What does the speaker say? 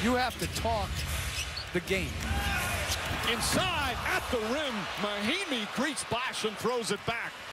You have to talk the game. Inside at the rim, Mahinmi greets Bosh and throws it back.